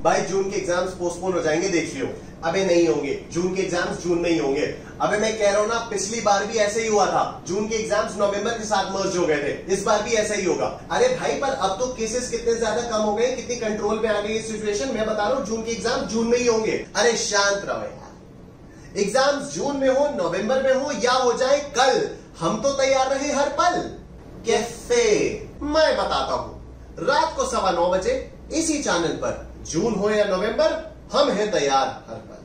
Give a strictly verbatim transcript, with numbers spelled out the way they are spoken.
भाई जून के exams postpone हो जाएंगे, देख लियो। अबे नहीं होंगे, जून के एग्जाम्स जून में ही होंगे। अबे मैं कह रहा हूं ना, पिछली बार भी ऐसे ही हुआ था, जून के एग्जाम्स नवंबर के साथ मर्ज हो गए थे, इस बार भी ऐसा ही होगा। अरे भाई पर अब तो केसेस कितने ज्यादा कम हो गए, कितनी कंट्रोल में आ गई सिचुएशन। मैं बता रहा हूं जून के एग्जाम जून में ही होंगे। अरे शांत रहो यार, एग्जाम्स जून में हो, नवंबर में हो या हो जाए कल, हम तो तैयार रहे हर पल। कैसे? मैं बताता हूं, रात को सवा नौ बजे इसी चैनल पर, जून हो या नवंबर, हम हैं तैयार हर पल।